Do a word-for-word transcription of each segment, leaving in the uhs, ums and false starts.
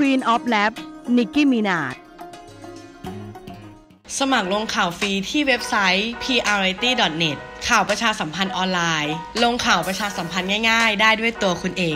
Queen of Rap นิกกี้มินาจสมัครลงข่าวฟรีที่เว็บไซต์ พี อาร์ วาไรตี้ ดอท เน็ต ข่าวประชาสัมพันธ์ออนไลน์ลงข่าวประชาสัมพันธ์ง่ายๆได้ด้วยตัวคุณเอง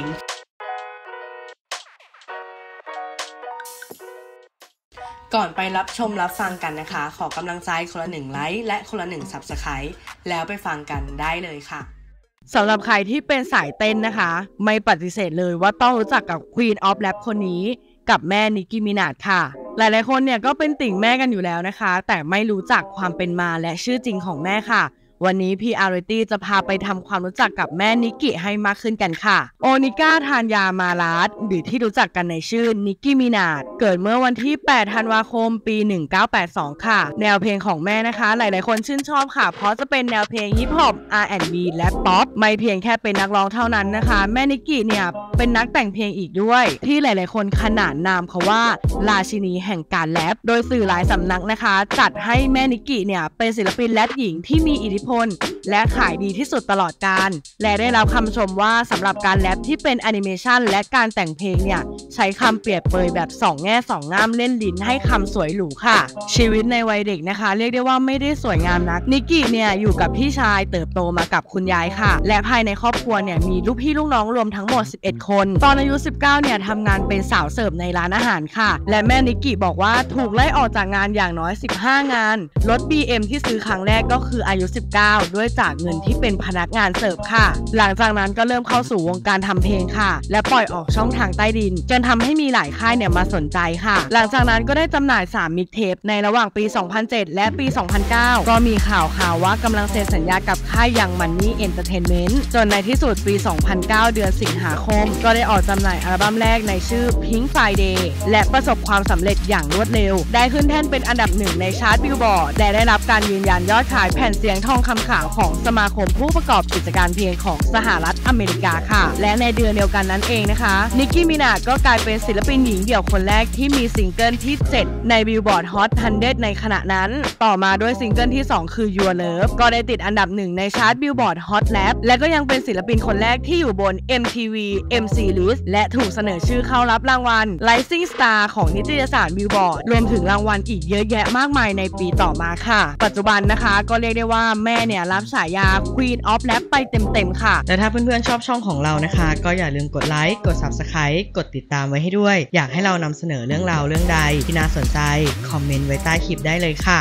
ก่อนไปรับชมรับฟังกันนะคะขอกำลังใจคนละหนึ่งไลค์และคนละหนึ่ง ซับสไครบ์ แล้วไปฟังกันได้เลยค่ะสำหรับใครที่เป็นสายเต้นนะคะไม่ปฏิเสธเลยว่าต้องรู้จักกับ Queen of Rap คนนี้กับแม่นิกกี้มินาจค่ะหลายๆคนเนี่ยก็เป็นติ่งแม่กันอยู่แล้วนะคะแต่ไม่รู้จักความเป็นมาและชื่อจริงของแม่ค่ะวันนี้ พี อาร์ วาไรตี้ จะพาไปทำความรู้จักกับแม่นิกกี้ให้มากขึ้นกันค่ะโอนิก้าทานยามาลัสหรือที่รู้จักกันในชื่อนิกกี้มินาจเกิดเมื่อวันที่แปดธันวาคมปีหนึ่งเก้าแปดสองค่ะแนวเพลงของแม่นะคะหลายๆคนชื่นชอบค่ะเพราะจะเป็นแนวเพลงฮิปฮอป อาร์ แอนด์ บี และป๊อปไม่เพียงแค่เป็นนักร้องเท่านั้นนะคะแม่นิกกี้เนี่ยเป็นนักแต่งเพลงอีกด้วยที่หลายๆคนขนานนามเขาว่าราชินีแห่งการแรปโดยสื่อหลายสำนักนะคะจัดให้แม่นิกกี้เนี่ยเป็นศิลปินแรปหญิงที่มีอิทธิพลและขายดีที่สุดตลอดกาลและได้รับคำชมว่าสำหรับการแรปที่เป็นแอนิเมชันและการแต่งเพลงเนี่ยใช้คำเปรียบเปยแบบสองแง่สองง่ามเล่นลิ้นให้คำสวยหรูค่ะชีวิตในวัยเด็กนะคะเรียกได้ว่าไม่ได้สวยงามนักนิกกี้เนี่ยอยู่กับพี่ชายเติบโตมากับคุณยายค่ะและภายในครอบครัวเนี่ยมีลูกพี่ลูกน้องรวมทั้งหมดสิบเอ็ดคนตอนอายุสิบเก้าเนี่ยทำงานเป็นสาวเสิร์ฟในร้านอาหารค่ะและแม่นิกกี้บอกว่าถูกไล่ออกจากงานอย่างน้อยสิบห้างานรถ บี เอ็ม ที่ซื้อครั้งแรกก็คืออายุสิบเก้าด้วยจากเงินที่เป็นพนักงานเสิร์ฟค่ะหลังจากนั้นก็เริ่มเข้าสู่วงการทำเพลงค่ะและปล่อยออกช่องทางใต้ดินจนทำให้มีหลายค่ายเนี่ยมาสนใจค่ะหลังจากนั้นก็ได้จำหน่ายสามมิกเทปในระหว่างปีสองพันเจ็ดและปีสองพันเก้าก็มีข่าวข่าวว่ากำลังเซ็นสัญญากับค่ายยังมันนี่เอนเตอร์เทนเมนต์จนในที่สุดปีสองพันเก้าเดือนสิงหาคมก็ได้ออกจำหน่ายอัลบั้มแรกในชื่อ Pink Friday และประสบความสำเร็จอย่างรวดเร็วได้ขึ้นแท่นเป็นอันดับหนึ่งในชาร์ตบิลบอร์ดและได้รับการยืนยันยอดขายแผ่นเสียงทองคำขาวของสมาคมผู้ประกอบกิจการเพลงของสหรัฐอเมริกาค่ะและในเดือนเดียวกันนั้นเองนะคะนิกกี้มินาจก็กลายเป็นศิลปินหญิงเดี่ยวคนแรกที่มีซิงเกิลที่เจ็ดในบิลบอร์ดฮอตฮันเดรดในขณะนั้นต่อมาด้วยซิงเกิลที่สองคือ Your Love ก็ได้ติดอันดับหนึ่งในชาร์ตบิลบอร์ดฮอตแรปและก็ยังเป็นศิลปินคนแรกที่อยู่บน เอ็ม ที วี เอ็ม ซี List และถูกเสนอชื่อเข้ารับรางวัล Rising Star ของนิตยสารบิลบอร์ดรวมถึงรางวัลอีกเยอะแยะมากมายในปีต่อมาค่ะปัจจุบันนะคะก็เรียกได้ว่าแม่เนี่ยรับฉายา Queen of Rap ไปเต็มๆค่ะและถ้าเพื่อนๆชอบช่องของเรานะคะก็อย่าลืมกดไลค์กด ซับสไครบ์ กดติดตามไว้ให้ด้วยอยากให้เรานำเสนอเรื่องราวเรื่องใดที่น่าสนใจคอมเมนต์ไว้ใต้คลิปได้เลยค่ะ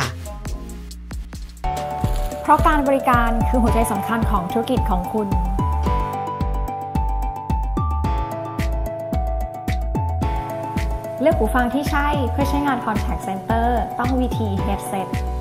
เพราะการบริการคือหัวใจสำคัญของธุรกิจของคุณเลือกหูฟังที่ใช่เพื่อใช้งาน Contact Center ต้อง วี ที Headset